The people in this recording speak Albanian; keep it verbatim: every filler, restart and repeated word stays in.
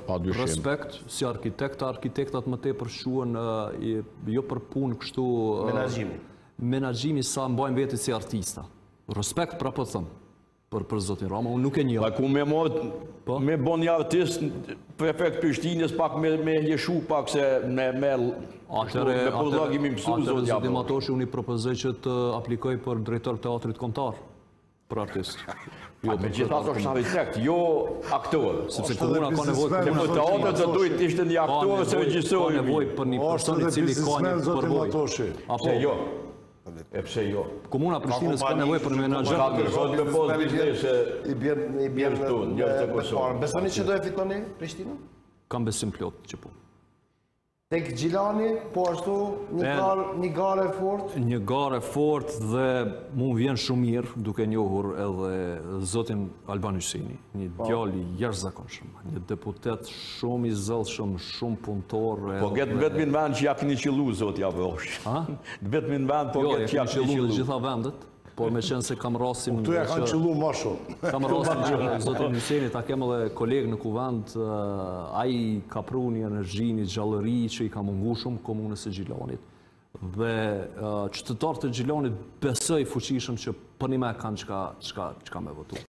respekt, si arkitekt, arkitektat më tepër shuhen jo për punë kështu... Menaxhimi. Menaxhimi sa mbajnë vetë si artista. Respekt pra po thëmë, për, për zotin Rama, unë nuk e një. Pa ku me morë, me bon një artist, prefekt Prishtinës, pak me, me jeshu pak se me... me Atëre, atëre, zotin Matoshi, unë i propozoj që të aplikoj për drejtor teatrit kombëtar, për artist. Jo, me gjithas është architekt, jo aktor. Sepse komuna ka nevojë për një teatr të duhet ishte një aktor ose regjisor. Ka nevojë për një person i cili ka një përvojë. Pse jo? E pse jo? Komuna Prishtinës ka nevojë për menaxher. Ka person me postë biznese. I bjen i bjen në Kosovë. Besoni që do e fitoni Prishtinën? Kam besim plot që po. Tek Gjilani, po ashtu një gare fort? Një gare fort dhe mu vjen shumë mirë duke njohur edhe zotin Alban Hyseni, një djali jashtëzakonshëm, një deputet shumë i zellshëm, shumë punëtor. Po getë vetëm në vend që ja keni qellu zoti Avrosh. Ha? Vetëm në vend po getë që ja keni qellu në gjitha vendet. Por me qenë se kam rasin... Tu ja kanë qëllu ma shumë. Kam rasin që zotin Hyseni, ta kem edhe kolegë në kuvend, a i ka pru një energji, një gjallëri që i ka mungu shumë komunës e Gjilanit. Dhe qytetarët e Gjilanit besoj fuqishëm që për një me kanë qka me votu.